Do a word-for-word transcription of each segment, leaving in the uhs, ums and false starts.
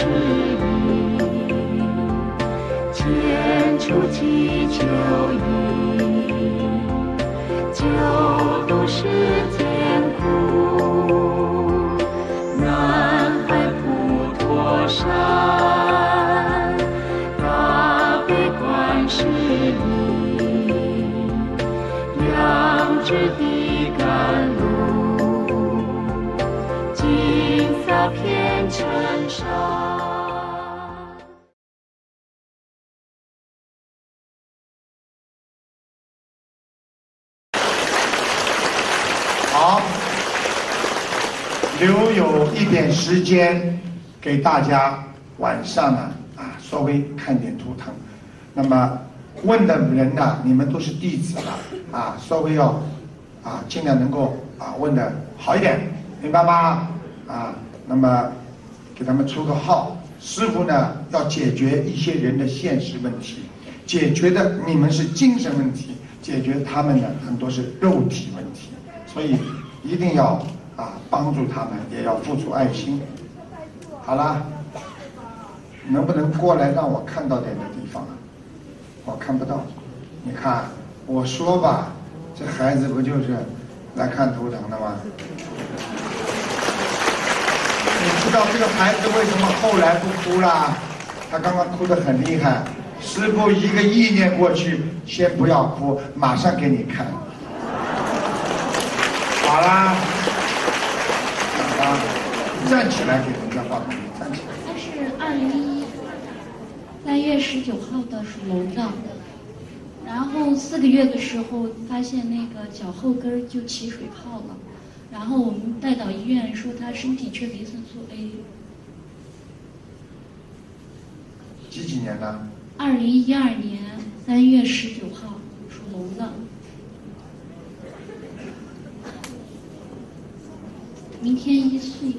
是你，千处祈求你，救度世间苦，南海普陀山，大悲观世音，两只的甘露，金色遍尘沙。 好，留有一点时间给大家晚上呢啊，稍微看点图腾。那么问的人呢，你们都是弟子了啊，稍微要啊尽量能够啊问的好一点，明白吗？啊，那么给他们出个号。师父呢要解决一些人的现实问题，解决的你们是精神问题，解决他们呢很多是肉体问题。所以一定要啊帮助他们，也要付出爱心。好了，能不能过来让我看到点的地方啊？我看不到。你看，我说吧，这孩子不就是来看图腾的吗？你知道这个孩子为什么后来不哭啦？他刚刚哭得很厉害。师父一个意念过去，先不要哭，马上给你看。好啦，好啦，站起来给人家画个站起来。 他是二零一三月十九号的，属龙的。然后四个月的时候发现那个脚后跟就起水泡了，然后我们带到医院说他身体缺维生素 A。 几几年呢？ 二零一二年三月十九号，属龙的。明天一岁。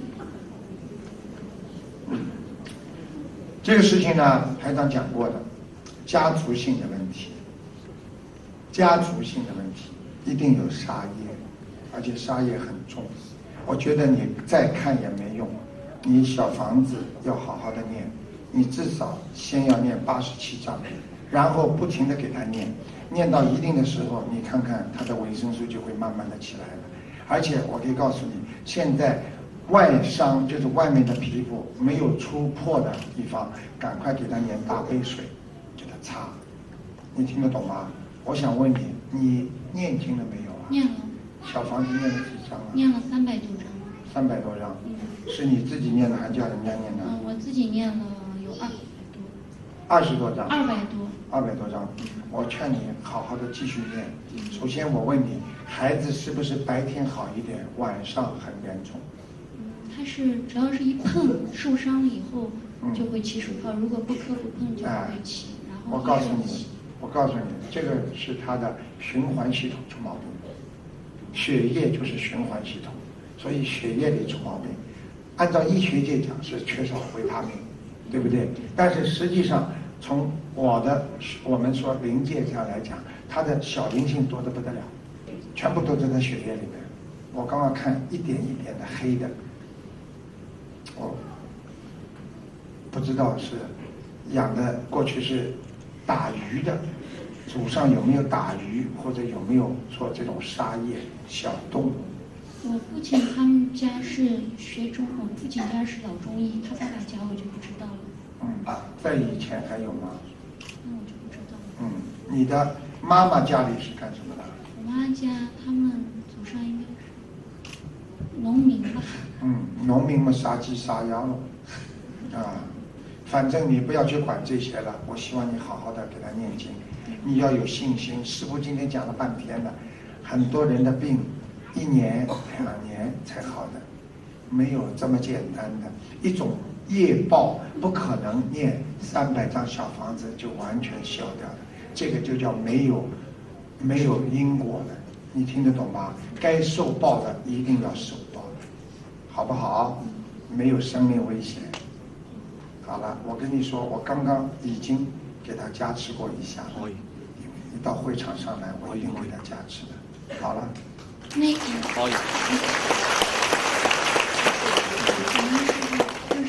这个事情呢，台长讲过的，家族性的问题，家族性的问题一定有杀业，而且杀业很重。我觉得你再看也没用，你小房子要好好的念，你至少先要念八十七章，然后不停的给他念，念到一定的时候，你看看他的维生素就会慢慢的起来了。而且我可以告诉你，现在外伤就是外面的皮肤没有出破的地方，赶快给他念大杯水，给他擦。你听得懂吗？我想问你，你念经了没有啊？ 念了。 小房子念了几张啊？ 念了三百多张。 三百多张。 嗯。 是你自己念的，还是叫人家念的？ 嗯，我自己念了有二百多。 二十多张。 二百多。 二百多张。我劝你好好的继续念。首先我问你，孩子是不是白天好一点，晚上很严重？ 嗯，他是只要是一碰受伤了以后就会起水泡，如果不磕不碰就不会起。 嗯、 然后我告诉你，我告诉你，这个是他的循环系统出毛病，血液就是循环系统，所以血液里出毛病。按照医学界讲是缺少维他命，对不对？但是实际上从我的我们说灵界上来讲，他的小灵性多得不得了，全部都在他血液里面。我刚刚看一点一点的黑的，我不知道是养的过去是打鱼的，祖上有没有打鱼，或者有没有说这种杀业小动物。 我父亲他们家是学中，我父亲家是老中医，他爸爸家我就不知道了。 嗯啊，在以前还有吗？ 那我就不知道了。 嗯，你的妈妈家里是干什么的？ 我妈家他们祖上应该是农民吧。 嗯，农民嘛，杀鸡杀鸭了，啊，反正你不要去管这些了。我希望你好好的给他念经，你要有信心。师父今天讲了半天了，很多人的病一年两年才好的，没有这么简单的。一种业报不可能念三百张小房子就完全消掉的，这个就叫没有没有因果的。你听得懂吗？该受报的一定要受报的，好不好？没有生命危险。好了，我跟你说，我刚刚已经给他加持过一下了。一到会场上来，我一定给他加持的。好了。 那个可以。就是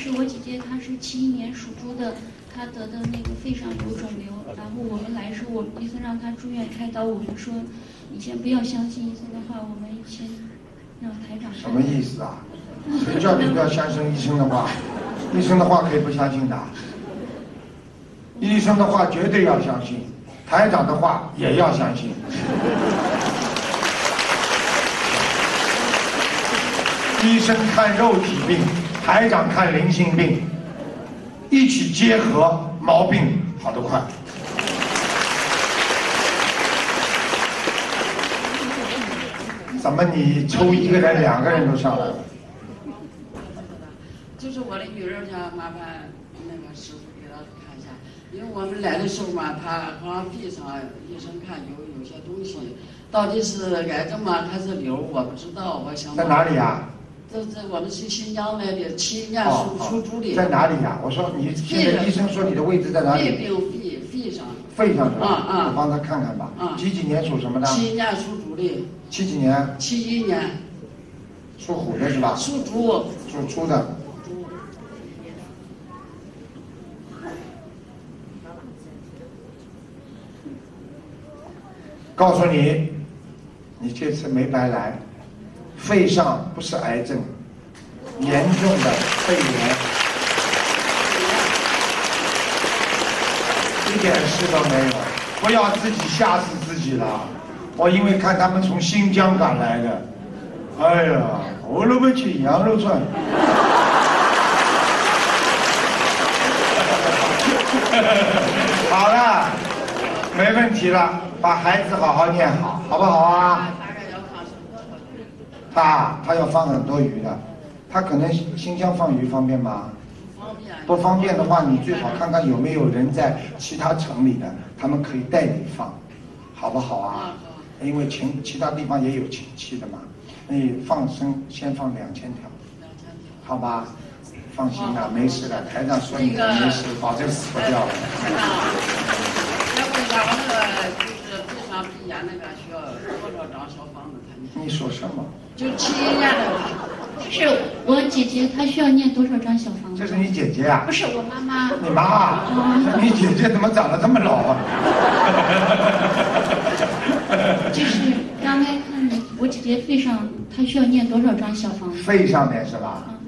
是我姐姐她是七一年属猪的，她得的那个肺上有肿瘤，然后我们来时候，我们医生让她住院开刀，我们说你先不要相信医生的话，我们先让台长。 什么意思啊？谁叫你不要相信医生的话？医生的话可以不相信的，医生的话绝对要相信，台长的话也要相信。医生看肉体病，台长看灵性病，一起结合，毛病好得快。怎么你抽一个人，两个人都上来了？ 就是我的女儿想麻烦那个师傅给她看一下，因为我们来的时候嘛，她好像肺上医生看有有些东西，到底是癌症吗还是瘤，我不知道。我想在哪里呀？ 这这我们是新疆来的，七一年属属猪的。 在哪里呀？我说你现在医生说你的位置在哪里？ 肺病肺肺上。 肺上是吧？ 啊啊。 我帮他看看吧。 啊。 几几年属什么的？ 七一年属猪的。 七几年？ 七一年。 属虎的是吧？ 属猪。 属猪的。告诉你，你这次没白来，肺上不是癌症，严重的肺炎，一点事都没有，不要自己吓死自己了。我因为看他们从新疆赶来的，哎呀，我萝卜去羊肉串。好了，没问题了，把孩子好好念好，好不好啊？他他要放很多鱼的，他可能新疆放鱼方便吗？不方便的话，你最好看看有没有人在其他城里的，他们可以带你放，好不好啊？因为亲其他地方也有亲戚的嘛，你放生先放两千条，好吧？放心啦，没事的，台长说你没事，保证死不掉了。 要不然我那个就是肺上鼻炎那个需要多少张小房子才能？ 你说什么？ 就七一年的。 是我姐姐，她需要念多少张小房子？ 这是你姐姐啊？ 不是我妈妈。 你妈啊？嗯、你姐姐怎么长得这么老啊？ 就是刚才看我姐姐肺上，她需要念多少张小房子？ 肺上面是吧？嗯、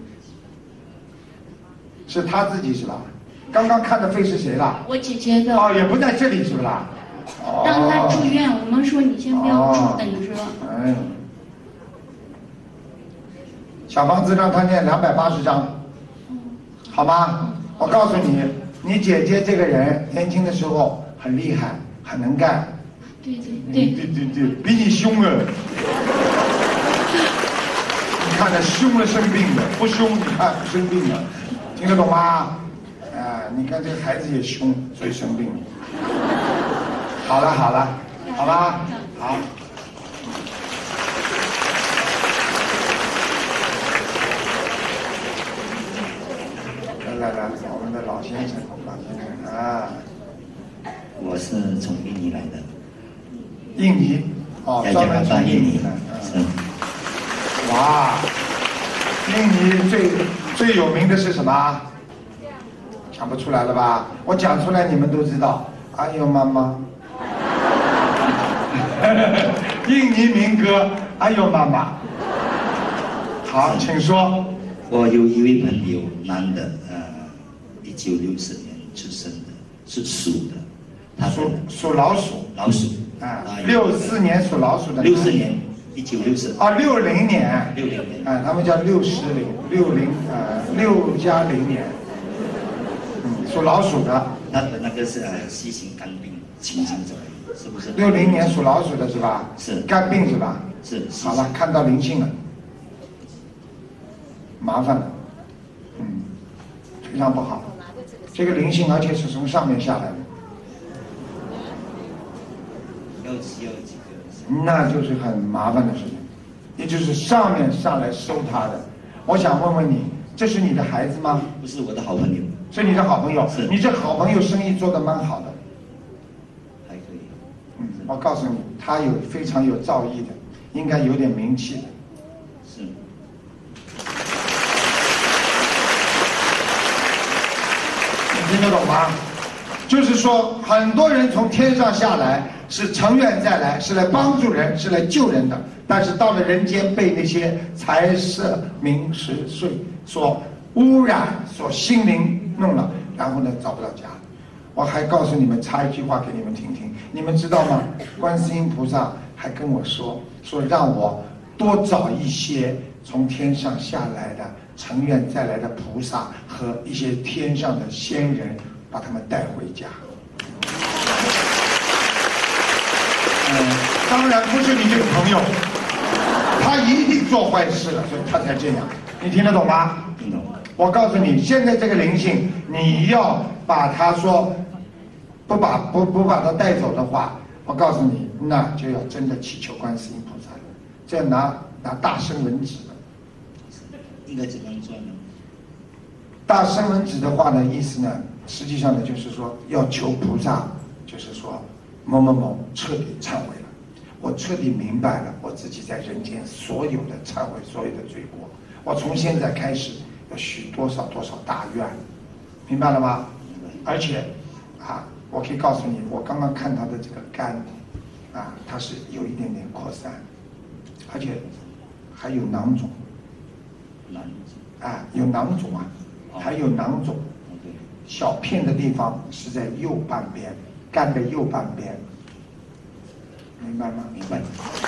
是她自己是吧？刚刚看的肺是谁了？ 我姐姐的。 哦，也不在这里是不啦？ 哦、让她住院，我们说你先不要住，哦、等着。 嗯。小房子让他念两百八十章，好吗？我告诉你，你姐姐这个人年轻的时候很厉害，很能干。 对对对。 对对对，比你凶啊！你看着凶了生病的，不凶你看不生病了，听得懂吗？哎、呃，你看这个孩子也凶，所以生病了。好了好了，好吧，好。来来，我们的老先生，老先生啊， 我是从印尼来的。 印尼，哦，专门从印尼的， 嗯。 哇，印尼最最有名的是什么？讲不出来了吧？我讲出来你们都知道。哎呦妈妈，印尼民歌，哎呦妈妈。好，请说。 我有一位朋友，男的，呃，一九六四年出生的，是属的，他属属老鼠， 老鼠， 啊，六四年属老鼠的， 六四年，一九六四， 啊，六零年， 六零年， 啊，他们叫六十零，六零，呃，六加零年，嗯，属老鼠的， 他的那个是呃，C型肝病情形怎么样？是不是？ 六零年属老鼠的是吧？ 是， 肝病是吧？ 是， 好了，看到灵性了。麻烦了，嗯，非常不好。这个灵性，而且是从上面下来的， 要要几个？ 那就是很麻烦的事情，也就是上面上来收他的。我想问问你，这是你的孩子吗？ 不是我的好朋友， 是你的好朋友。 是， 你这好朋友生意做得蛮好的， 还可以。 嗯，我告诉你，他有非常有造诣的，应该有点名气的。 是。 听得懂吗？就是说，很多人从天上下来是成愿再来，是来帮助人，是来救人的。但是到了人间，被那些财色名食睡所污染，所心灵弄了，然后呢找不到家。我还告诉你们，插一句话给你们听听，你们知道吗？观世音菩萨还跟我说，说让我多找一些从天上下来的成愿再来的菩萨和一些天上的仙人，把他们带回家。嗯，当然不是你这个朋友，他一定做坏事了，所以他才这样。你听得懂吗？ 听懂。 我告诉你，现在这个灵性，你要把他说不把不不把他带走的话，我告诉你，那就要真的祈求观世音菩萨了，这要拿拿大声闻纸了。 应该怎么做呢？ 大声闻纸的话呢，意思呢，实际上呢，就是说要求菩萨，就是说某某某彻底忏悔了，我彻底明白了我自己在人间所有的忏悔，所有的罪过，我从现在开始要许多少多少大愿，明白了吗？而且啊，我可以告诉你，我刚刚看他的这个肝啊，它是有一点点扩散，而且还有囊肿。 囊肿啊，有囊肿啊，还有囊肿，小片的地方是在右半边，肝的右半边，明白吗？ 明白。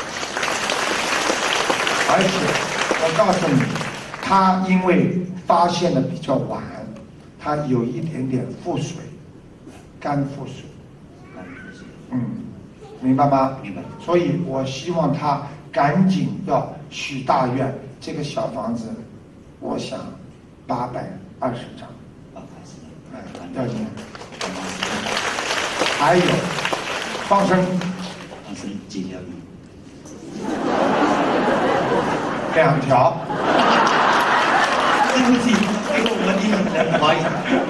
而且我告诉你，他因为发现的比较晚，他有一点点腹水，肝腹水， 肝腹水， 嗯，明白吗？ 明白。 所以我希望他赶紧要许大愿，这个小房子，我想八百二十张， 八百二十张， 哎，要念。还有放生， 放生几条鱼？ 两条。 对不起，因为我们英文人不好意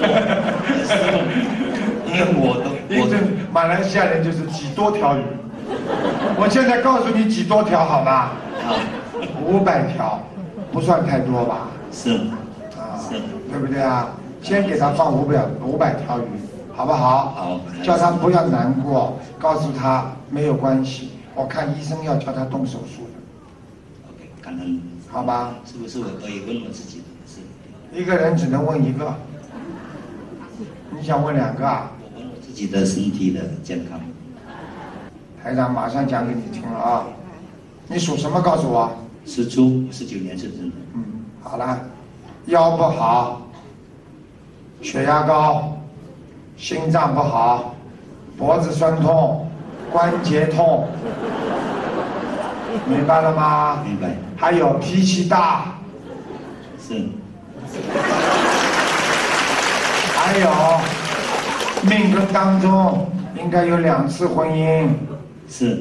思，因为我都我这马来西亚人就是几多条鱼。我现在告诉你几多条好吗？ 好， 五百条，不算太多吧？ 是啊， 是， 对不对啊？先给他放五百五百条鱼，好不好？ 好， 叫他不要难过，告诉他没有关系。我看医生要叫他动手术的。 OK， 感恩。 好吧？ 是不是我可以问我自己的事？ 一个人只能问一个，你想问两个啊？ 我问我自己的身体的健康。 台长马上讲给你听了啊！你属什么？告诉我。 是猪，十九年出生的。 嗯，好了，腰不好，血压高，心脏不好，脖子酸痛，关节痛，明白了吗？ 明白。 还有脾气大， 是。 还有命根当中应该有两次婚姻。 是。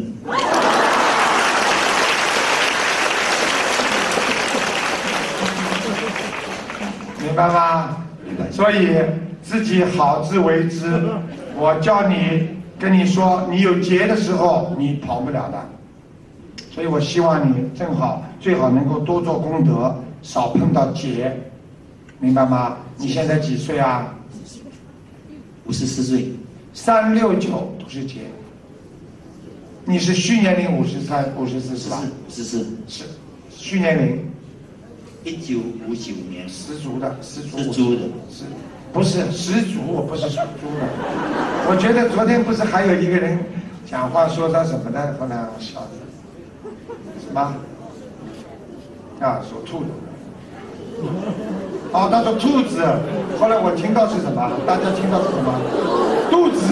明白吗？ 明白。 所以自己好自为之。我教你，跟你说，你有劫的时候你跑不了的。所以我希望你正好最好能够多做功德，少碰到劫，明白吗？你现在几岁啊？ 五十四岁。 三六九都是劫。你是虚年龄五十三、五十四是吧？ 五十四。 是虚年龄。 一九五九年。 十足的，十足。 是猪的。 是，不是十足？我不是属猪的。我觉得昨天不是还有一个人讲话说他什么的，后来我笑的。什么？啊，属兔的。哦，他说兔子，后来我听到是什么？大家听到是什么？肚子。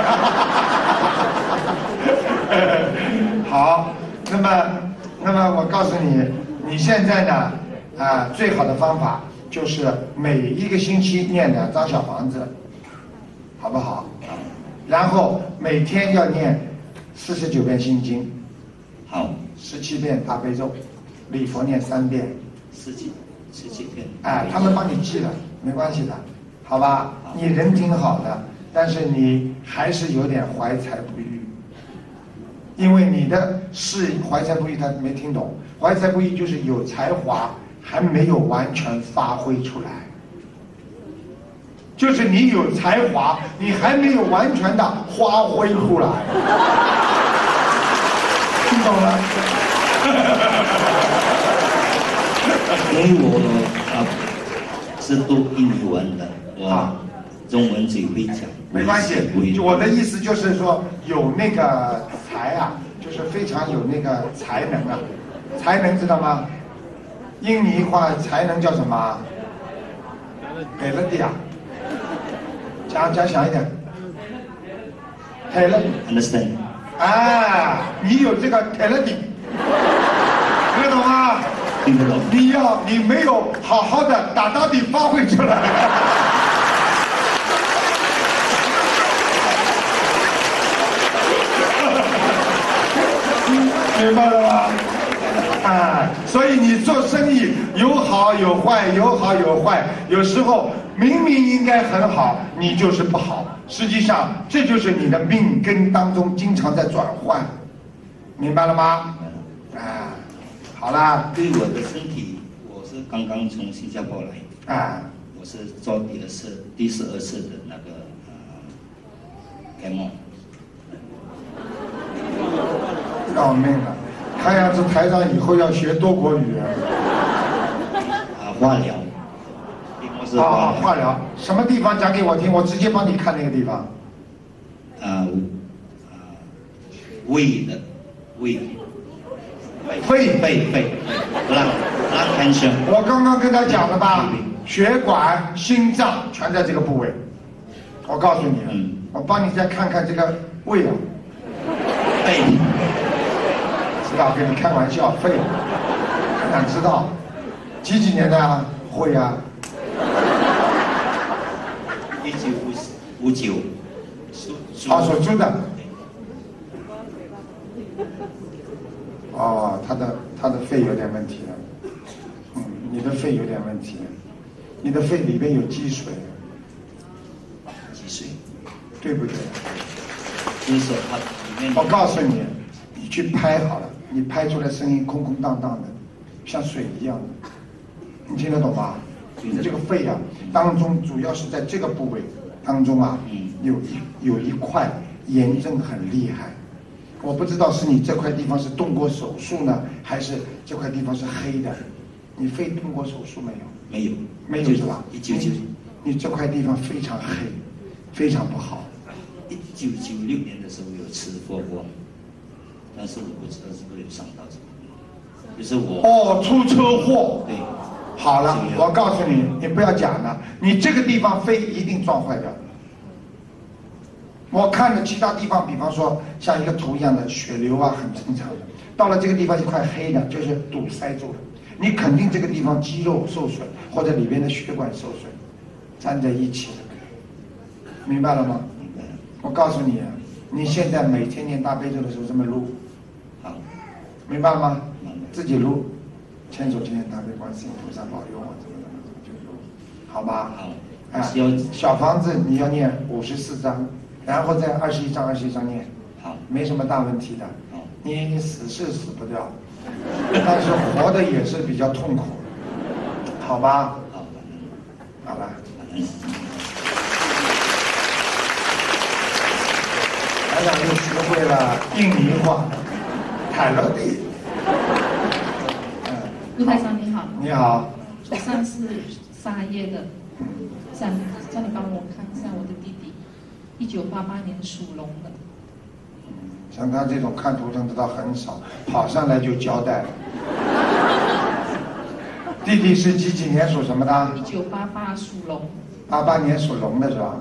好，那么，那么我告诉你，你现在呢，啊，最好的方法就是每一个星期念两张小房子，好不好？ 好。 然后每天要念四十九遍心经。 好。 十七遍大悲咒，礼佛念三遍。 十七，十七遍。 哎，他们帮你记了，没关系的，好吧？好，你人挺好的，但是你还是有点怀才不遇，因为你的是怀才不遇，他没听懂。怀才不遇就是有才华还没有完全发挥出来， 就是你有才华，你还没有完全的发挥出来。听懂了？ 因为我啊是读印尼文的，我中文只会讲。 没关系，就我的意思就是说，有那个才啊，就是非常有那个才能啊，才能知道吗？印尼话才能叫什么？给了的呀，讲讲响一点。给了。 Understand？ 啊，你有这个给了的，听得懂吗？ 听得懂。 你要你没有好好的打打底发挥出来。明白了吗？啊，所以你做生意有好有坏，有好有坏，有时候明明应该很好，你就是不好。实际上，这就是你的命根当中经常在转换，明白了吗？啊，好啦。 对我的身体，我是刚刚从新加坡来，啊，我是做第二次、第十二次的那个呃 chemo。 要命了！看样子台长以后要学多国语言。 啊，化疗。 啊啊，化疗，什么地方讲给我听？我直接帮你看那个地方。 啊啊，胃的胃。 肺肺肺，让让 cancer。 我刚刚跟他讲了吧，血管、心脏全在这个部位。我告诉你，嗯，我帮你再看看这个胃啊。 肺。 知道，跟你开玩笑，肺。哪知道？几几年的啊？会啊。 一九五五九，属啊，属猪的。哦，他的他的肺有点问题了，嗯，你的肺有点问题，你的肺里边有积水， 积水， 对不对？ 就是说它里面。 我告诉你，你去拍好了，你拍出来声音空空荡荡的，像水一样的，你听得懂吗？你这个肺啊，当中主要是在这个部位当中啊，有一有一块炎症很厉害。我不知道是你这块地方是动过手术呢，还是这块地方是黑的。你肺动过手术没有？ 没有， 没有是吧？ 一九九， 你这块地方非常黑，非常不好。 一九九六年的时候有吃火锅，但是我不知道是不是有伤到什么，就是我。 哦，出车祸。 对。 好了，我告诉你，你不要讲了，你这个地方肺一定撞坏掉了。我看了其他地方，比方说像一个图一样的血流啊，很正常的。到了这个地方一块黑的，就是堵塞住了。你肯定这个地方肌肉受损，或者里边的血管受损，粘在一起了。明白了吗？ 明白了。 我告诉你，你现在每天念大悲咒的时候这么录， 好， 明白了吗？ 明白。 自己录，千手千眼大悲观世音菩萨保佑我，怎么怎么怎么就录，好吧？ 好。 啊，小房子你要念五十四章。然后再二十一章二十一章念， 好， 没什么大问题的。 好， 你死是死不掉，但是活的也是比较痛苦，好吧？ 好， 好了。台长又学会了印尼话，凯乐蒂。 嗯，卢台长你好。 你好。 左上是沙耶的，想叫你帮我看一下我的弟弟。一九八八年属龙的， 像他这种看图腾的倒很少，跑上来就交代了。弟弟是几几年属什么的？ 一九八八属龙。 八八年属龙的是吧？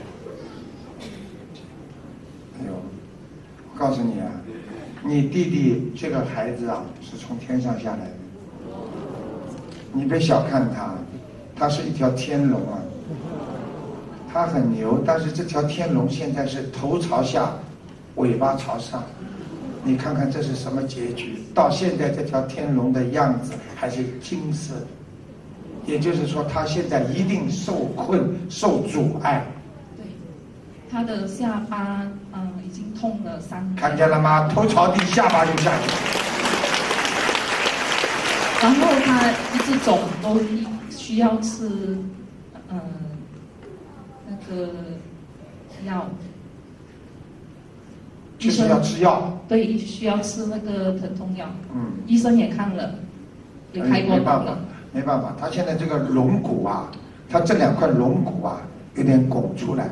哎呦，我告诉你啊，你弟弟这个孩子啊，是从天上下来的。你别小看他，他是一条天龙啊。他很牛，但是这条天龙现在是头朝下，尾巴朝上，你看看这是什么结局？到现在这条天龙的样子还是金色的，也就是说他现在一定受困、受阻碍。 对，他的下巴嗯、呃、已经痛了三年。 看见了吗？头朝地，下巴就下去。 然后他一直肿，都需要吃嗯。 个药， 就是要吃药。 对，需要吃那个疼痛药。 嗯， 医生也看了，也开过刀了。 没办法，他现在这个龙骨啊，他这两块龙骨啊有点拱出来，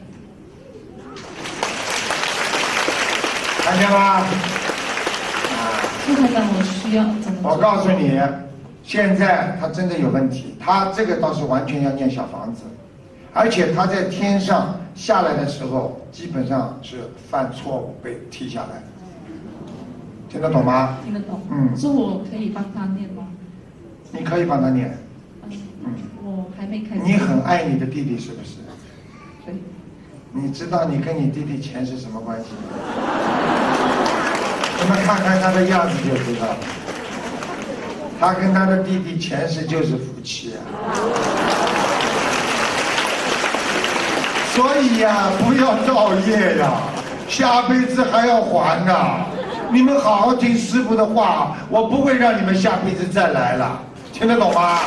看见吗？啊， 副台长，我需要怎么？ 我告诉你，现在他真的有问题，他这个倒是完全要念小房子，而且他在天上下来的时候，基本上是犯错误被踢下来，听得懂吗？ 听得懂。 嗯。 所以我可以帮他念吗？ 你可以帮他念。 嗯，我还没开始。 你很爱你的弟弟是不是？ 对。 你知道你跟你弟弟前世什么关系吗？你们看看他的样子就知道了。他跟他的弟弟前世就是夫妻啊。所以呀、啊，不要造业呀、啊，下辈子还要还呐、啊。你们好好听师父的话，我不会让你们下辈子再来了。听得懂吗？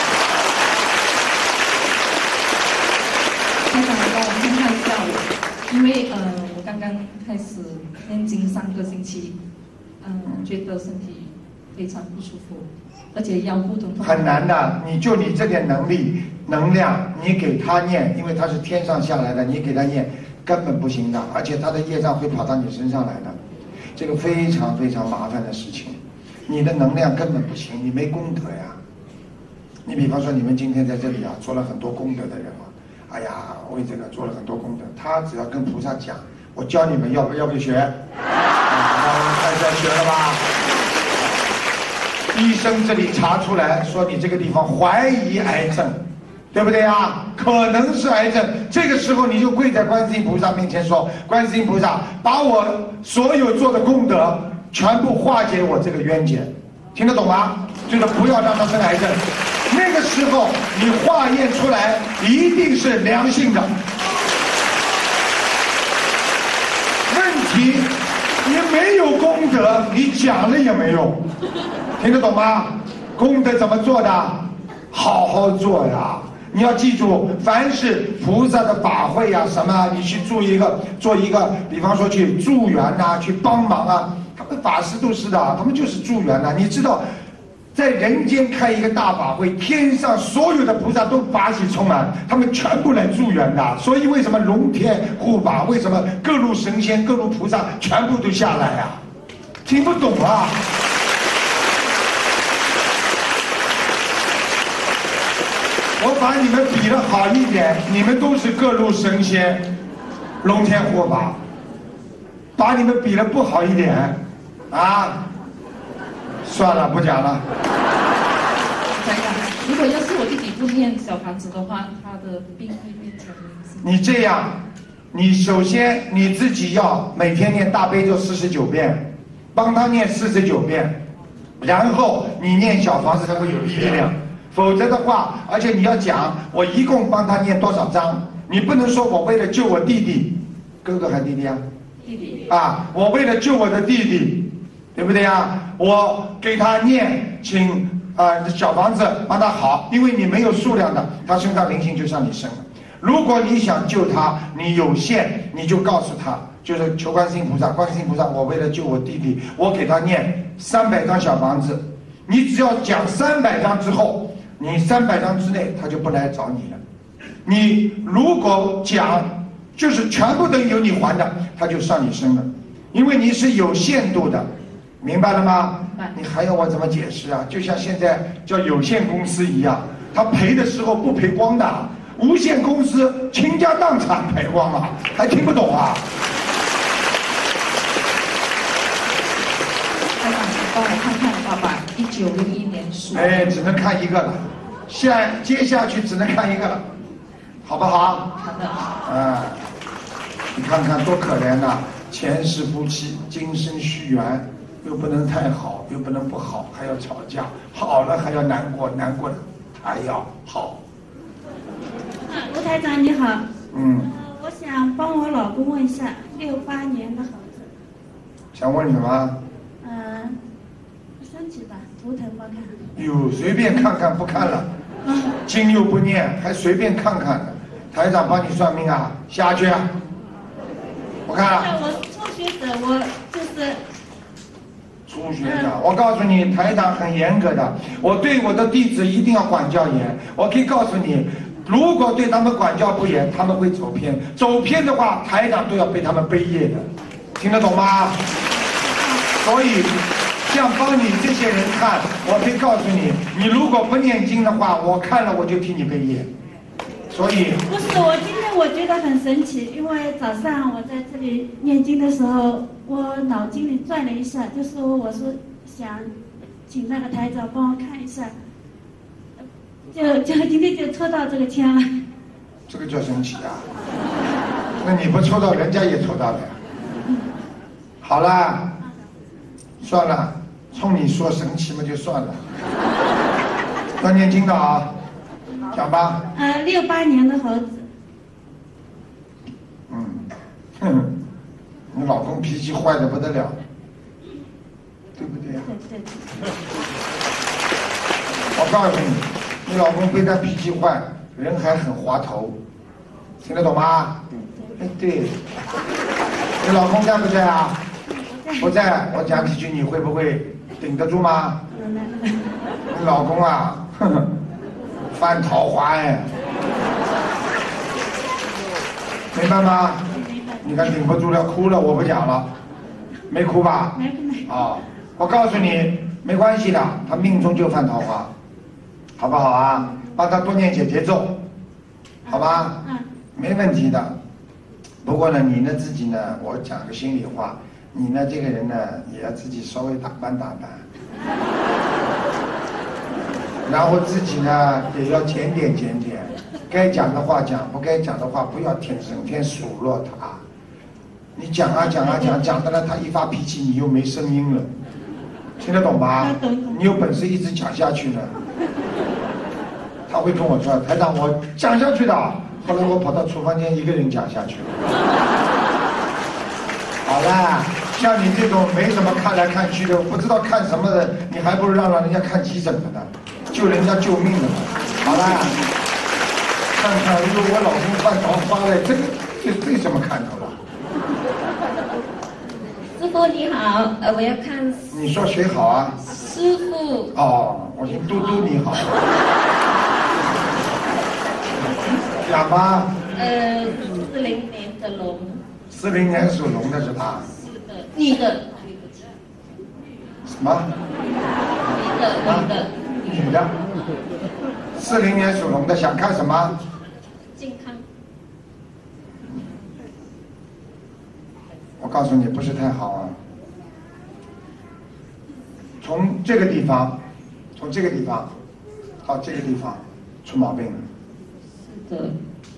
台长，帮我看看一下我，因为呃，我刚刚开始念经上个星期，嗯、呃，觉得身体非常不舒服，而且腰部疼痛。 很难的，你就你这点能力、能量，你给他念，因为他是天上下来的，你给他念根本不行的，而且他的业障会跑到你身上来的，这个非常非常麻烦的事情。你的能量根本不行，你没功德呀。你比方说你们今天在这里啊，做了很多功德的人啊，哎呀，为这个做了很多功德，他只要跟菩萨讲，我教你们要不要不学？大家学了吧？医生这里查出来说你这个地方怀疑癌症，对不对啊？可能是癌症，这个时候你就跪在观世音菩萨面前说，观世音菩萨，把我所有做的功德全部化解我这个冤结，听得懂吗？就是不要让他生癌症。那个时候你化验出来一定是良性的。问题你没有功德，你讲了也没用，听得懂吗？功德怎么做的？好好做呀！你要记住，凡是菩萨的法会呀、啊，什么，你去做一个做一个，比方说去助缘呐、啊，去帮忙啊。他们法师都是的，他们就是助缘呐、啊。你知道，在人间开一个大法会，天上所有的菩萨都法喜充满，他们全部来助缘的。所以为什么龙天护法？为什么各路神仙、各路菩萨全部都下来呀、啊？听不懂啊！我把你们比得好一点，你们都是各路神仙，龙天护法。把你们比得不好一点，啊，算了，不讲了。 台长，如果要是我弟弟不念小房子的话，他的病会变成…… 你这样，你首先你自己要每天念大悲咒四十九遍，帮他念四十九遍，然后你念小房子才会有力量。否则的话，而且你要讲我一共帮他念多少章，你不能说我为了救我弟弟，哥哥还弟弟啊？ 弟弟啊，我为了救我的弟弟，对不对呀？我给他念，请啊、呃、小房子帮他好，因为你没有数量的，他身上灵性就上你身了。如果你想救他，你有限，你就告诉他，就是求观世音菩萨，观世音菩萨，我为了救我弟弟，我给他念三百张小房子。你只要讲三百张之后，你三百张之内他就不来找你了。你如果讲就是全部都由你还的，他就上你身了，因为你是有限度的，明白了吗？你还要我怎么解释啊？就像现在叫有限公司一样，他赔的时候不赔光的，无限公司倾家荡产赔光了，还听不懂啊？ 台长，你帮我看看爸爸一九零一年属。 哎，只能看一个了，下接下去只能看一个了，好不好？ 好的。 啊，你看看多可怜呐、啊！前世夫妻，今生续缘，又不能太好，又不能不好，还要吵架，好了还要难过，难过了还要好。 啊，卢台长你好。 嗯。 呃，我想帮我老公问一下，六八年的猴子。 想问什么？ 嗯、呃，身体吧，图腾帮看。 哟，随便看看不看了，经又不念，还随便看看。 台长帮你算命啊，下去。我看了。 我初学者，我就是初学者，我告诉你，台长很严格的，我对我的弟子一定要管教严。我可以告诉你，如果对他们管教不严，他们会走偏。走偏的话，台长都要被他们背业的，听得懂吗？所以，像帮你这些人看，我可以告诉你，你如果不念经的话，我看了我就替你背业。所以不是我今天我觉得很神奇，因为早上我在这里念经的时候，我脑筋里转了一下，就说我说想请那个台长帮我看一下，就就今天就抽到这个签了。 这个叫神奇啊！那你不抽到，人家也抽到了呀。好了，算了，冲你说神奇嘛就算了。要念经的啊。讲吧。 呃，六八年的猴子。 嗯，哼，你老公脾气坏的不得了，对不对呀？ 对对对。 我告诉你，你老公非但脾气坏，人还很滑头，听得懂吗？哎，对。你老公在不在啊？不在。我讲几句，你会不会顶得住吗？你老公啊，呵呵。犯桃花哎，明白吗？你看顶不住了，哭了，我不讲了，没哭吧？ 没没。 啊，我告诉你，没关系的，他命中就犯桃花，好不好啊？帮他多念姐姐咒，好吧？ 嗯。 没问题的。不过呢，你呢自己呢，我讲个心里话，你呢这个人呢，也要自己稍微打扮打扮。然后自己呢也要检点检点，该讲的话讲，不该讲的话不要天整天数落他。你讲啊讲啊讲，讲的了他一发脾气，你又没声音了，听得懂吗？你有本事一直讲下去呢。他会跟我说，台长我讲下去的，后来我跑到厨房间一个人讲下去了。好啦，像你这种没什么看来看去的，不知道看什么的，你还不如让让人家看急诊的呢。救人家救命的嘛，好啦，看看如果我老公犯桃花了，这个这这怎么看头了？ 师傅你好，呃，我要看。 你说谁好啊？ 师傅。 哦，我说嘟嘟你好。讲吧。 呃，四零年的龙。 四零年属龙的是他。 是的，女的。 什么？ 女的，女的。 女的，四零年属龙的，想看什么？ 健康。 我告诉你，不是太好啊。从这个地方，从这个地方到这个地方出毛病了。 是的。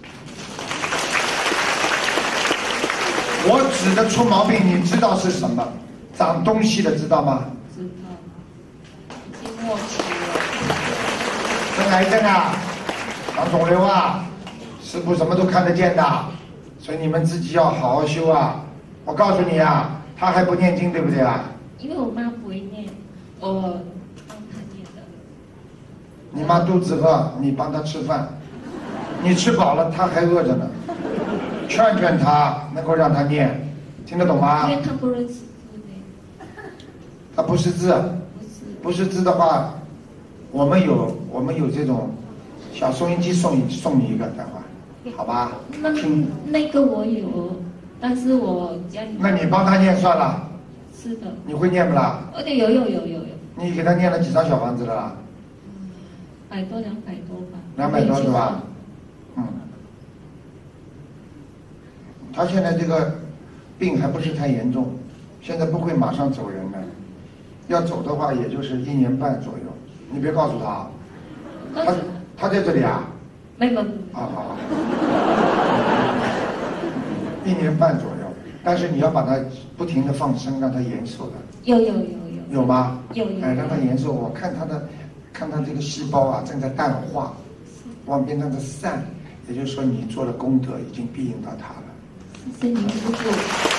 我指的出毛病，你知道是什么？长东西的，知道吗？ 知道。已经末期了。 生癌症啊，长肿瘤啊，师父什么都看得见的，所以你们自己要好好修啊！我告诉你啊，他还不念经，对不对啊？ 因为我妈不会念，我帮她念的。 你妈肚子饿，你帮她吃饭，你吃饱了，她还饿着呢。劝劝她，能够让她念，听得懂吗？ 因为她不认识字的。 她不识字，不识字的话。我们有我们有这种小收音机送你送你一个，待会儿，好吧？ 那那个我有，但是我家里。 那你帮他念算了。 是的。 你会念不啦？ 哦对，有有有有有。 你给他念了几张小房子了啦？ 百多两百多吧。 两百多是吧？嗯。他现在这个病还不是太严重，现在不会马上走人的，要走的话也就是一年半左右。你别告诉他，他他在这里啊？ 没有。 好好好，一年半左右，但是你要把它不停的放生，让它延寿的。 有有有有。 有吗？ 有有。 哎，让它延寿，我看它的，看它这个细胞啊正在淡化，往边上的散，也就是说你做的功德已经庇应到它了。 谢谢您师父。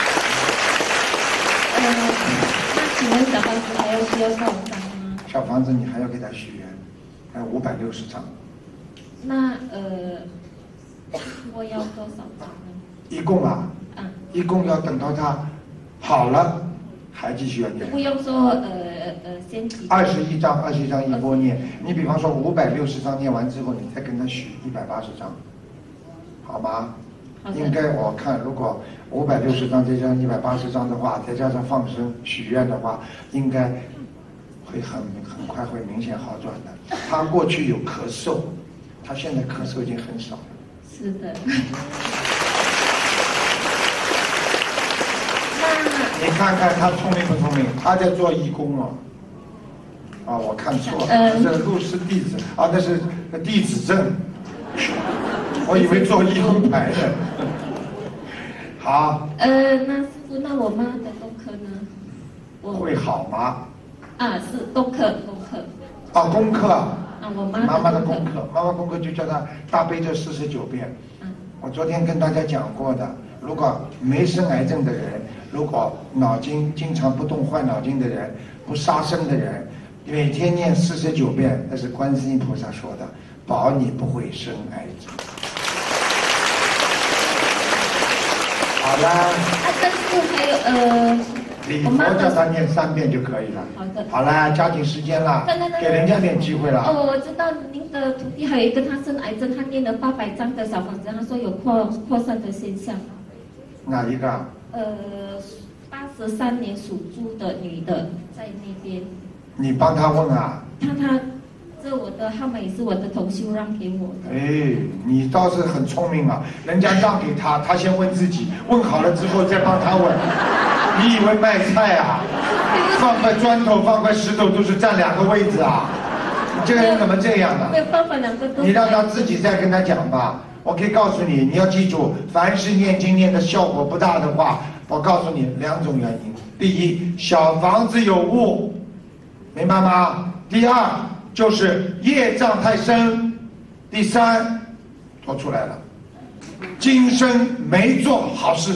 呃，那请问小房子还要需要多少张？ 小房子你还要给他许愿，还有五百六十张。 那呃， 我要多少张呢？ 一共啊， 嗯， 一共要等到他好了，还继续要念。 不用说呃呃先几。 二十一章，二十一章一波念。你比方说五百六十章念完之后，你再跟他许一百八十章，好吗？应该我看，如果五百六十章再加上一百八十章的话，再加上放生许愿的话，应该会很很快会明显好转的。他过去有咳嗽，他现在咳嗽已经很少了。 是的。 你看看他聪明不聪明？他在做义工哦。啊，我看错了， 嗯、 这路是弟子啊，那是弟子证。我以为做义工牌的。好。 呃，那师傅，那我妈的功课呢？我会好吗？ 啊，是功课，功课。 哦，功课。 啊，我妈妈妈的功课，妈妈功课就叫她大悲咒四十九遍。 嗯。我昨天跟大家讲过的，如果没生癌症的人，如果脑筋经常不动坏脑筋的人，不杀生的人，每天念四十九遍，那是观世音菩萨说的，保你不会生癌症。好啦。 啊，但是还有呃。 礼佛叫他念三遍就可以了。 好的。 好啦，加紧时间了，给人家点机会了。 哦，我知道您的徒弟还有一个他生癌症，他念了八百张的小房子，他说有扩扩散的现象。 哪一个？ 呃，八十三年属猪的女的在那边。 你帮他问啊？ 他他，这我的号码也是我的同修让给我的。 哎，你倒是很聪明啊！人家让给他，他先问自己，问好了之后再帮他问。你以为卖菜啊？放块砖头，放块石头，都是占两个位置啊！你这个人怎么这样呢？ 没有办法，两个都。 你让他自己再跟他讲吧。我可以告诉你，你要记住，凡是念经念的效果不大的话，我告诉你两种原因：第一，小房子有误，明白吗？第二，就是业障太深；第三，多出来了，今生没做好事。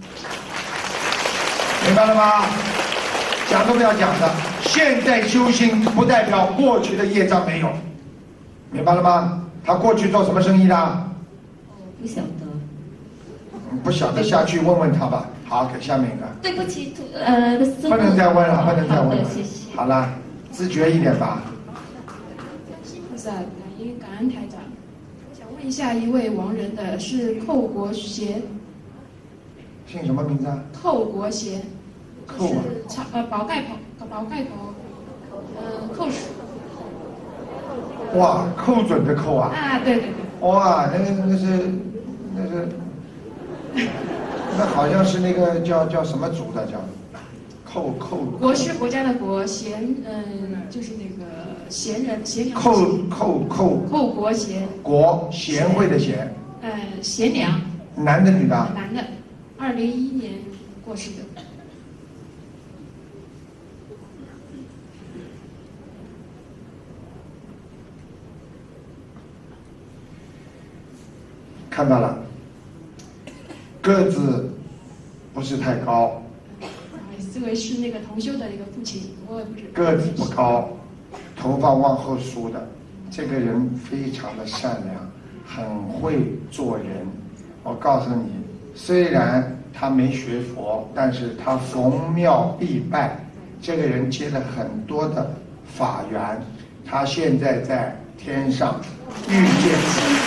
明白了吗？讲都不要讲的。现在修心不代表过去的业障没有，明白了吗？他过去做什么生意的？ 不晓得。 不晓得下去问问他吧。好，给下面一个。 对不起，呃， 不能再问了，不能再问了。 好的，谢谢。 好了，自觉一点吧。 菩萨，感恩感恩台长。我想问一下，一位亡人的是寇国贤。 姓什么名字啊？ 寇国贤。 寇啊。 是呃宝盖头，宝盖头，呃寇氏。 哇，寇准的寇啊！ 啊，对对对。 哇，那个那是那是那好像是那个叫叫什么族的叫寇寇。 国是国家的国，贤嗯就是那个贤人贤良。 寇寇寇。 寇国贤。 国贤惠的贤。 呃，贤良。 男的女的？ 男的，二零一一年过世的。 看到了，个子不是太高。 这位是那个同修的一个父亲，我也不知道。 个子不高，头发往后梳的，这个人非常的善良，很会做人。我告诉你，虽然他没学佛，但是他逢庙必拜。这个人接了很多的法缘，他现在在天上遇见天。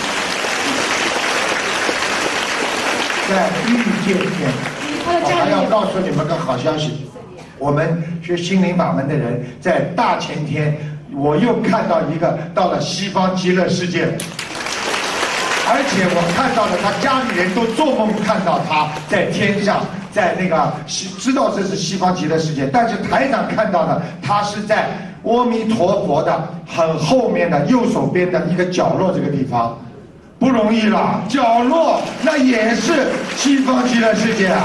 在遇见天，我还要告诉你们个好消息，我们学心灵法门的人在大前天，我又看到一个到了西方极乐世界，而且我看到了他家里人都做梦看到他在天上，在那个知道这是西方极乐世界，但是台长看到的他是在阿弥陀佛的很后面的右手边的一个角落这个地方。不容易了，角落那也是西方极乐世界啊！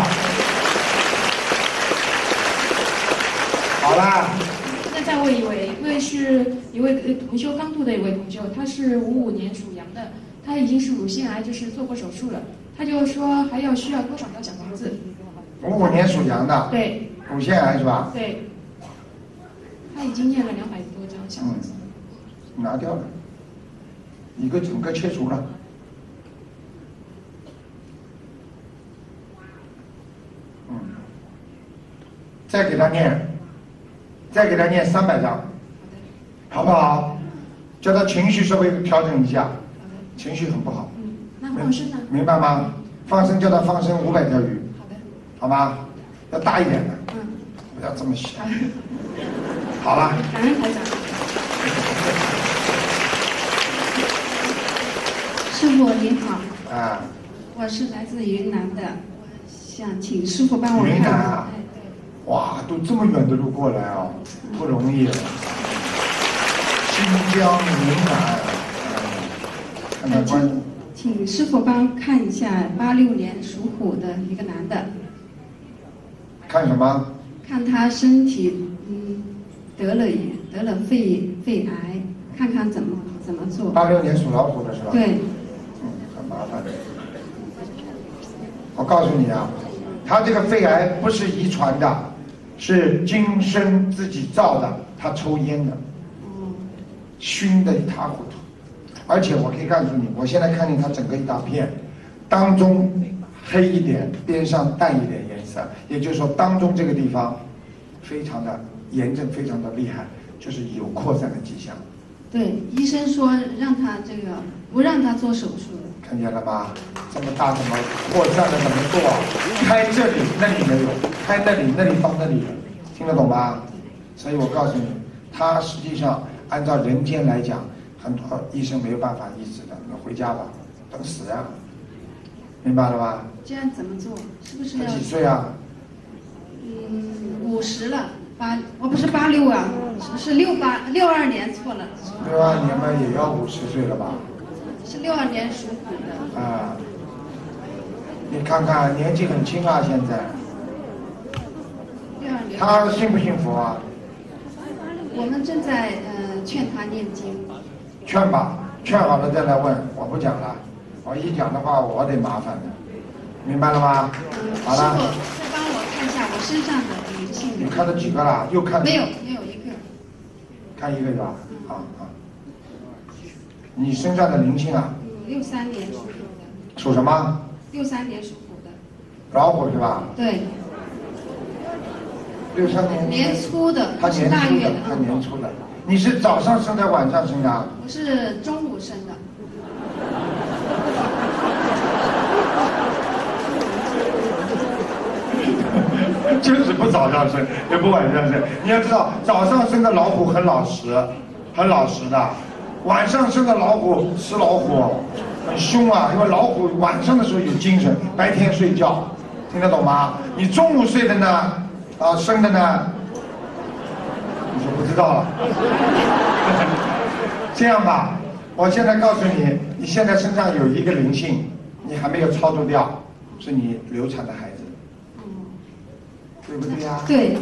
好啦。 那再问一位，一位是一位同修刚度的一位同修，他是五五年属羊的，他已经是乳腺癌，就是做过手术了。他就说还要需要多少套小房子？ 五五年属羊的。 对。 乳腺癌是吧？ 对。他已经念了两百多张小房子。 嗯。拿掉了，一个整个切除了。 再给他念，再给他念三百张，好不好？叫他情绪稍微调整一下，情绪很不好。 嗯，那放生呢？ 明白吗？放生叫他放生五百条鱼。 好的。 好吗？要大一点的。 嗯。 不要这么小。好了。 感恩台长。 师傅你好。 啊。 我是来自云南的，我想请师傅帮我看。 云南啊。哇，都这么远的路过来哦，不容易。新疆、云南，看看关。 请师傅帮看一下八六年属虎的一个男的。 看什么？ 看他身体，嗯，得了得了肺肺癌，看看怎么怎么做。 八六年属老虎的是吧？ 对。 嗯，很麻烦的。我告诉你啊，他这个肺癌不是遗传的，是今生自己造的。他抽烟的，熏得一塌糊涂。而且我可以告诉你，我现在看见他整个一大片，当中黑一点，边上淡一点颜色，也就是说当中这个地方非常的炎症，非常的厉害，就是有扩散的迹象。 对，医生说让他这个不让他做手术。 看见了吗？这么大怎么扩散的怎么做？开这里那里没有，开那里那里放那里，听得懂吗？所以我告诉你，他实际上按照人间来讲。很多医生没有办法医治的，你回家吧，等死呀、啊，明白了吧？ 这样怎么做？是不是要？ 他几岁啊？ 嗯，五十了，八，我不是八六啊，是六八六二年错了。 六二年嘛，也要五十岁了吧？ 是六二年属虎的。 啊，你看看年纪很轻啊，现在。 六二年。 他信不信佛啊？ 我们正在呃劝他念经。 劝吧，劝好了再来问，我不讲了。我一讲的话，我得麻烦的，明白了吗？ 嗯、 好了。 师傅，再帮我看一下我身上的灵性。 你看到几个了？又看？ 没有，没有一个。 看一个是吧？嗯、啊啊。你身上的灵性啊？ 嗯，六三年属虎的。 属什么？ 六三年属虎的。 老虎是吧？ 对。 六三年。 年初的。 他年初的，他年初的。你是早上生的，晚上生的？ 我是中午生的。 就是不早上生，也不晚上生。你要知道，早上生的老虎很老实，很老实的；晚上生的老虎吃老虎，很凶啊。因为老虎晚上的时候有精神，白天睡觉，听得懂吗？你中午睡的呢，啊，生的呢？你就不知道了。这样吧，我现在告诉你，你现在身上有一个灵性，你还没有超度掉，是你流产的孩子，对不对呀？ 对。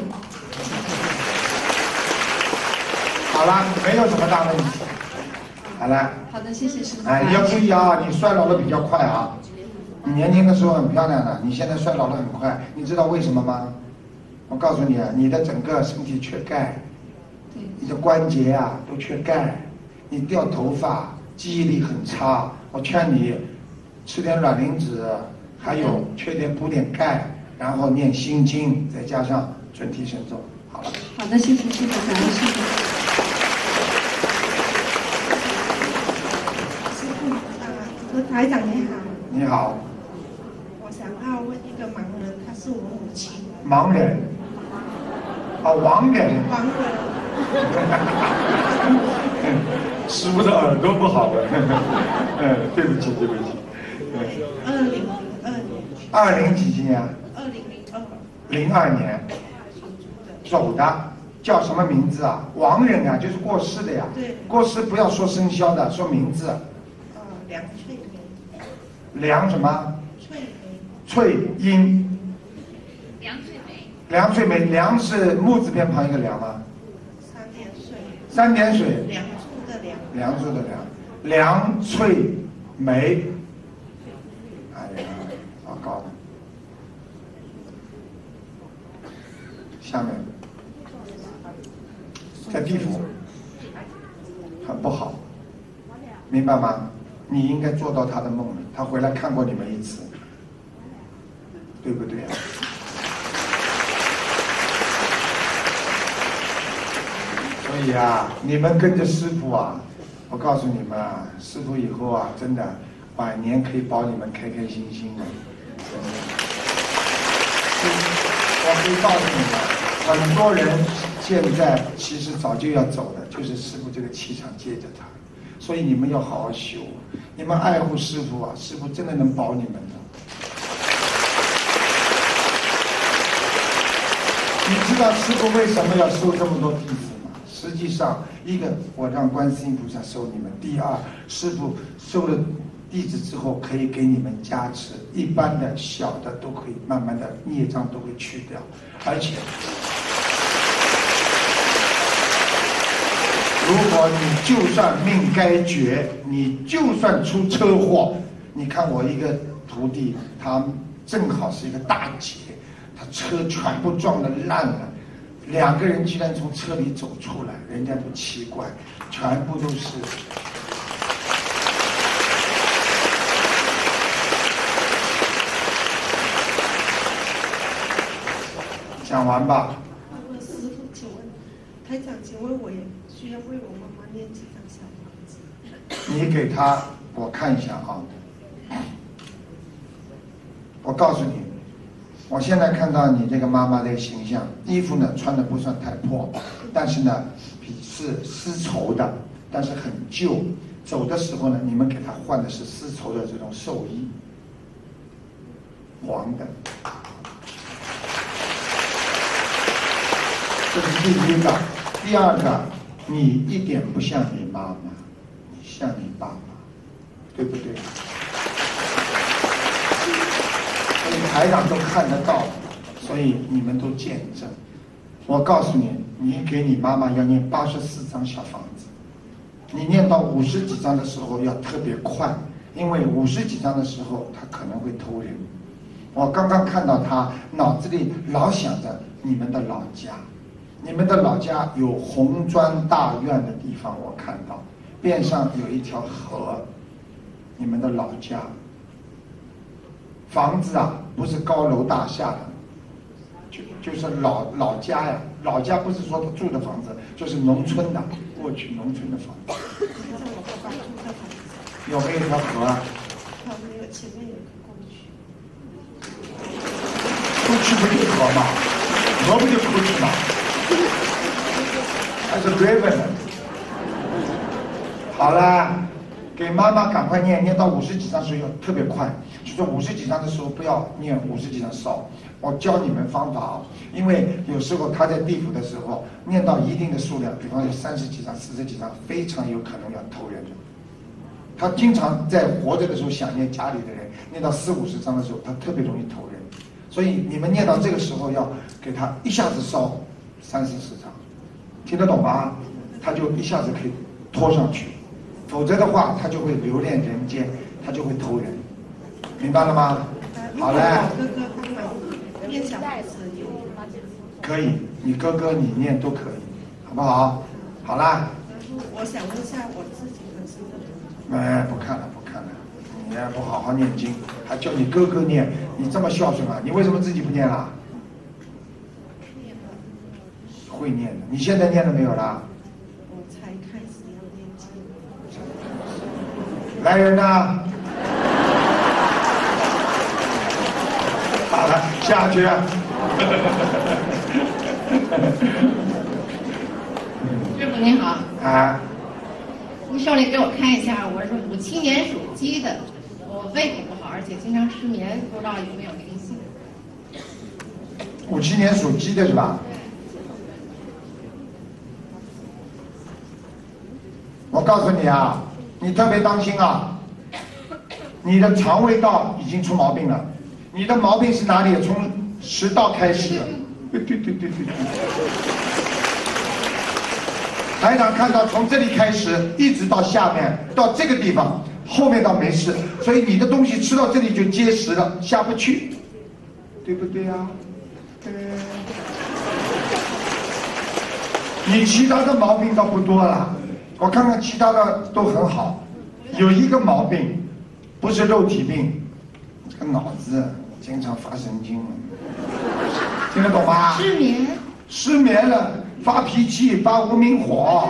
好了，没有什么大问题。好了。 好的，谢谢师傅。 哎，你要注意啊，你衰老的比较快啊。你年轻的时候很漂亮的，你现在衰老的很快，你知道为什么吗？我告诉你啊，你的整个身体缺钙。你的关节啊都缺钙，你掉头发，记忆力很差。我劝你吃点卵磷脂，还有缺点补点钙，然后念心经，再加上准提神咒。好了。 好的，谢谢师傅，感恩师傅。 师傅啊，和台长你好。 你好。 我想要问一个盲人，他是我母亲。 盲人。啊，亡人。 亡人。 师傅的耳朵不好了，嗯，对不起，对不起。 二零零二年。 二零几几年？ 二零零二。 零二年。走的，叫什么名字啊？亡人啊，就是过世的呀。 对。 过世不要说生肖的，说名字。 呃，梁翠梅。 梁什么？ 翠梅。 翠英。 梁翠梅。 梁翠梅，梁是木字边旁一个梁吗？ 三点水。 三点水。 梁祝的梁。 梁祝的梁。梁翠梅。哎呀，好高的。下面，在地府，很不好，明白吗？你应该做到他的梦了。他回来看过你们一次，对不对啊？ 以啊，你们跟着师傅啊，我告诉你们啊，师傅以后啊，真的晚年可以保你们开开心心的。我可以告诉你们，很多人现在其实早就要走了，就是师傅这个气场接着他，所以你们要好好修，你们爱护师傅啊，师傅真的能保你们的。你知道师父为什么要收这么多弟子吗？实际上，一个我让观世音菩萨收你们；第二，师父收了弟子之后，可以给你们加持，一般的小的都可以慢慢的孽障都会去掉，而且，如果你就算命该绝，你就算出车祸，你看我一个徒弟，他正好是一个大劫。他车全部撞得烂了，两个人居然从车里走出来，人家都奇怪，全部都是。讲完吧。 我师父，请问台长，请问我也需要为我妈妈念几张小房子？ 你给他，我看一下啊。我告诉你。我现在看到你这个妈妈的形象，衣服呢穿的不算太破，但是呢是丝绸的，但是很旧。走的时候呢，你们给她换的是丝绸的这种寿衣，黄的。这是第一个。第二个，你一点不像你妈妈，你像你爸爸，对不对？台长都看得到，所以你们都见证。我告诉你，你给你妈妈要念八十四张小房子，你念到五十几张的时候要特别快，因为五十几张的时候她可能会偷人。我刚刚看到她脑子里老想着你们的老家，你们的老家有红砖大院的地方，我看到边上有一条河，你们的老家。房子啊，不是高楼大厦的，就就是老老家呀。老家不是说住的房子，就是农村的，过去农村的房子。有没有一条河啊？ 没有，前面有个沟渠。 沟渠不就是河吗？河不就沟渠吗？还是 river 呢？好了，给妈妈赶快念，念到五十几张时候要特别快。就是五十几张的时候不要念五十几张少，我教你们方法啊，因为有时候他在地府的时候念到一定的数量，比方有三十几张、四十几张，非常有可能要偷人的。他经常在活着的时候想念家里的人，念到四五十张的时候，他特别容易偷人。所以你们念到这个时候要给他一下子烧三四十张，听得懂吗？他就一下子可以拖上去，否则的话他就会留恋人间，他就会偷人。明白了吗？好嘞。 哥哥帮忙念小房子有可以，你哥哥你念都可以，好不好？好啦。 我想问一下我自己的身份。 哎，不看了，不看了，你还不好好念经，还叫你哥哥念，你这么孝顺啊？你为什么自己不念啦？会念的，你现在念了没有啦？ 我才开始要念经。 来人呐！好了，下去。 师傅您好。 啊。 您受累给我看一下，我是五七年属鸡的，我胃口不好，而且经常失眠，不知道有没有灵性。 五七年属鸡的是吧？我告诉你啊，你特别当心啊，你的肠胃道已经出毛病了。你的毛病是哪里？从食道开始的。对对对对对对。台长看到从这里开始，一直到下面到这个地方，后面倒没事，所以你的东西吃到这里就结实了，下不去，对不对呀、啊？对。你其他的毛病倒不多了，我看看其他的都很好，有一个毛病，不是肉体病，这个脑子经常发神经，听得懂吗？ 失眠。 失眠了， 发脾气，发无名火。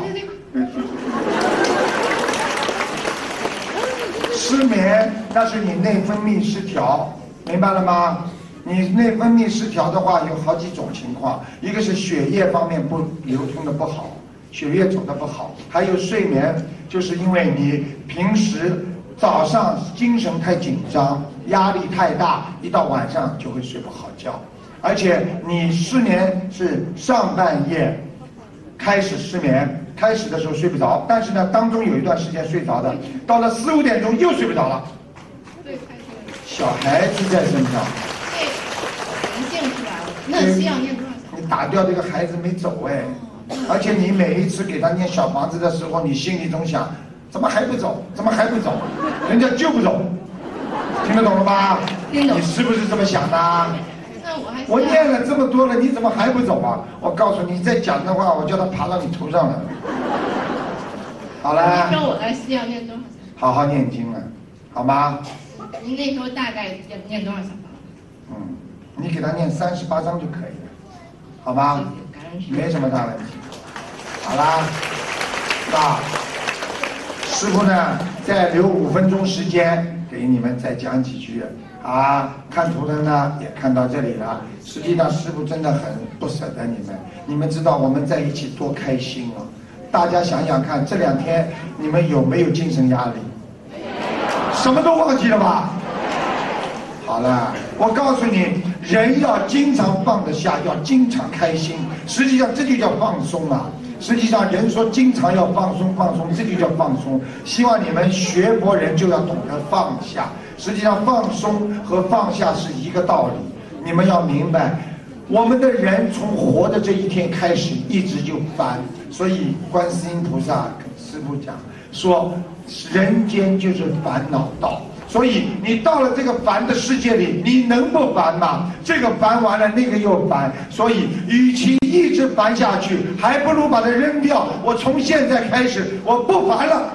失眠那是你内分泌失调，明白了吗？你内分泌失调的话，有好几种情况，一个是血液方面不流通的不好，血液走的不好，还有睡眠，就是因为你平时早上精神太紧张，压力太大，一到晚上就会睡不好觉。而且你失眠是上半夜开始失眠，开始的时候睡不着，但是呢，当中有一段时间睡着的，到了四五点钟又睡不着了。 对， 小孩子在身上。 对，灵性出来了，那需要念多少？ 你打掉这个孩子没走哎，而且你每一次给他念小房子的时候，你心里总想，怎么还不走？怎么还不走？人家就不走，听得懂了吧？ 听懂。 你是不是这么想的？ 那我还我念了这么多了，你怎么还不走啊？我告诉你，再讲的话，我叫他爬到你头上来。好了。 那时候我还需要念多少？ 好好念经了，好吗？ 您那时候大概要念多少小房？ 嗯，你给他念三十八章就可以了，好吗？没什么大问题。好啦，那师父呢，再留五分钟时间给你们再讲几句。啊，看图腾呢也看到这里了。实际上，师父真的很不舍得你们。你们知道我们在一起多开心啊！大家想想看，这两天你们有没有精神压力？什么都忘记了吧？好了，我告诉你，人要经常放得下，要经常开心。实际上，这就叫放松啊！实际上，人说经常要放松放松，这就叫放松。希望你们学佛人就要懂得放下。实际上，放松和放下是一个道理。你们要明白，我们的人从活的这一天开始，一直就烦。所以，观世音菩萨跟师父讲说，人间就是烦恼道。所以，你到了这个烦的世界里，你能不烦吗？这个烦完了，那个又烦。所以，与其一直烦下去，还不如把它扔掉。我从现在开始，我不烦了。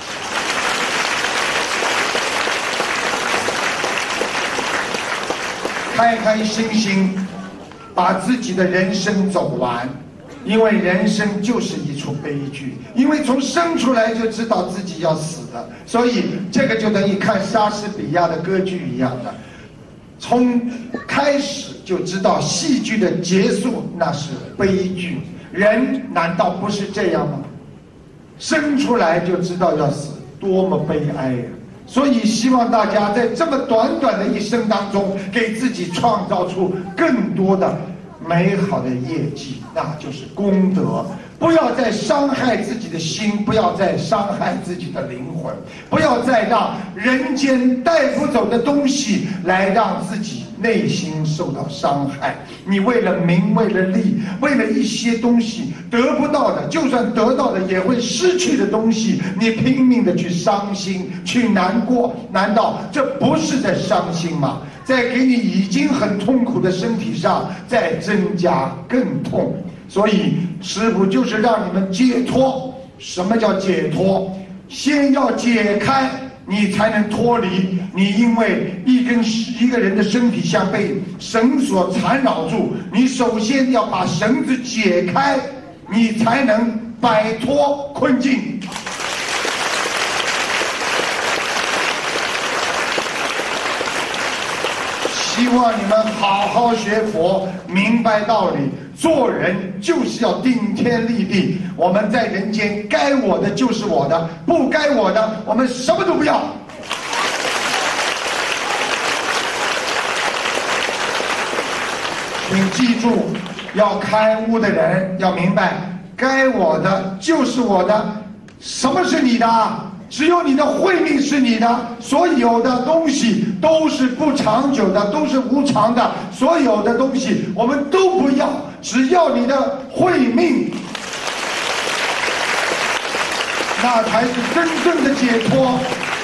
开开心心把自己的人生走完，因为人生就是一出悲剧，因为从生出来就知道自己要死的，所以这个就等于看莎士比亚的歌剧一样的，从开始就知道戏剧的结束那是悲剧。人难道不是这样吗？生出来就知道要死，多么悲哀呀！所以希望大家在这么短短的一生当中，给自己创造出更多的美好的业绩，那就是功德。不要再伤害自己的心，不要再伤害自己的灵魂，不要再让人间带不走的东西来让自己内心受到伤害。你为了名，为了利，为了一些东西得不到的，就算得到的也会失去的东西，你拼命的去伤心，去难过，难道这不是在伤心吗？在给你已经很痛苦的身体上再增加更痛。所以师父就是让你们解脱。什么叫解脱？先要解开，你才能脱离。你因为一根一个人的身体像被绳索缠绕住，你首先要把绳子解开，你才能摆脱困境。希望你们好好学佛，明白道理。做人就是要顶天立地。我们在人间，该我的就是我的，不该我的，我们什么都不要。请记住，要开悟的人要明白，该我的就是我的。什么是你的？只有你的慧命是你的，所有的东西都是不长久的，都是无常的。所有的东西我们都不要，只要你的慧命，那才是真正的解脱。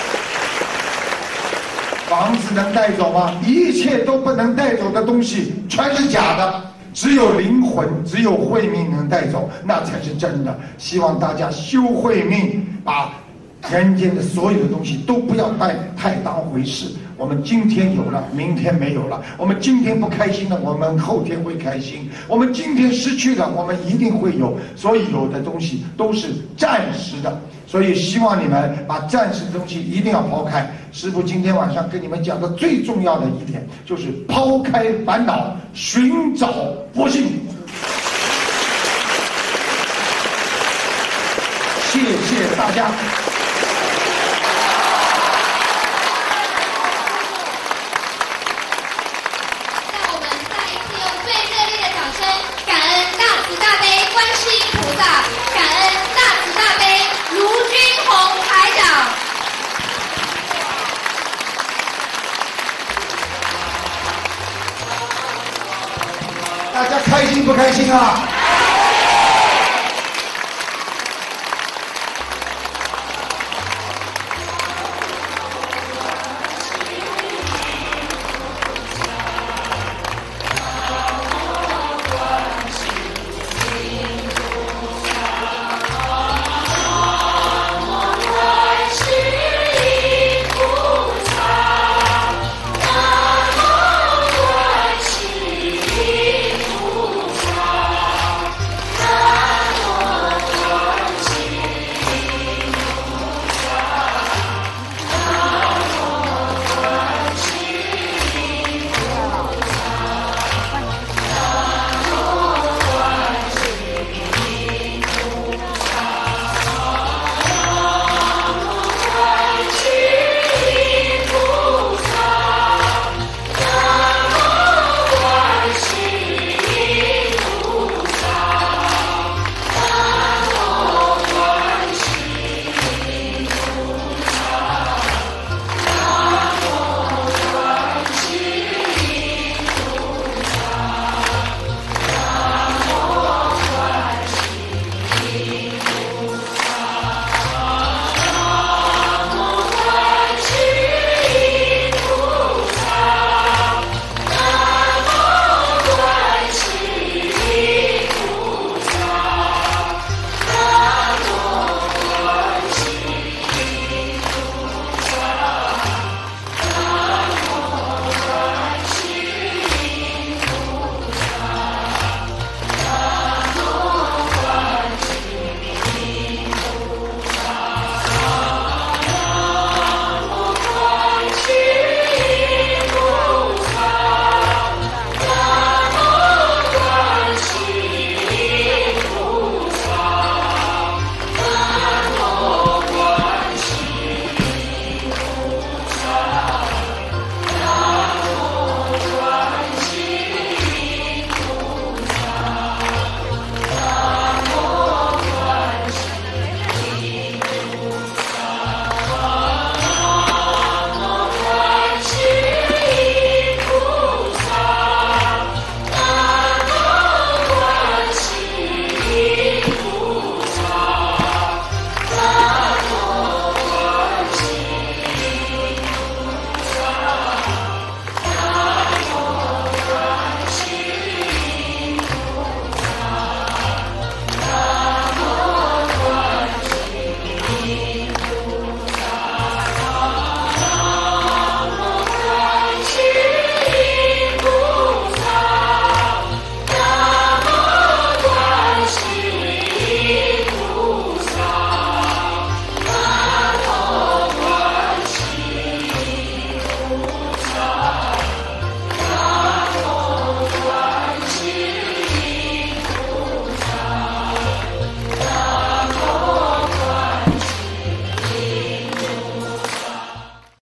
房子能带走吗？一切都不能带走的东西全是假的，只有灵魂，只有慧命能带走，那才是真的。希望大家修慧命，把人间的所有的东西都不要太太当回事。我们今天有了，明天没有了；我们今天不开心了，我们后天会开心；我们今天失去了，我们一定会有。所以有的东西都是暂时的，所以希望你们把暂时的东西一定要抛开。师父今天晚上跟你们讲的最重要的一点，就是抛开烦恼，寻找佛性。谢谢大家。大家开心不开心啊？